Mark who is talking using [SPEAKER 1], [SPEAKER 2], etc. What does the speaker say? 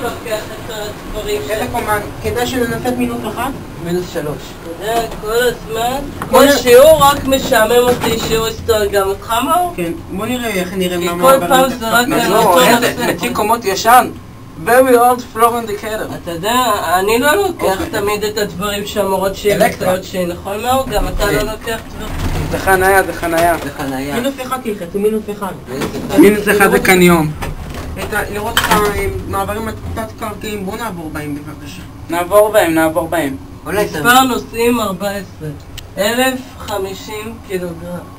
[SPEAKER 1] לוקח את הדברים שלך?
[SPEAKER 2] אלקומן, כדאי שננסה מינוס 1? מינוס 3.
[SPEAKER 1] אתה יודע, כל הזמן, כל שיעור רק משעמם אותי שיעור היסטוריה, גם אותך מאור?
[SPEAKER 2] כן, בוא נראה איך נראה מה
[SPEAKER 1] מעברים. כי כל פעם זה רק אותו נושא.
[SPEAKER 3] נתיק קומות ישן. Very old floor indicator.
[SPEAKER 1] אתה יודע, אני לא לוקח תמיד את הדברים שהמורות שלי מקצועות שלי, נכון מאור? גם אתה לא לוקח דברים.
[SPEAKER 3] זה חניה, זה חניה.
[SPEAKER 2] זה חניה. מינוס 1 תלחצו, מינוס 1.
[SPEAKER 3] מינוס 1 זה קניון.
[SPEAKER 2] לראות את המעברים התת-קרקעיים, בואו נעבור בהם בבקשה.
[SPEAKER 3] נעבור בהם.
[SPEAKER 1] מספר נוסעים 14. 1050 קילוגרם.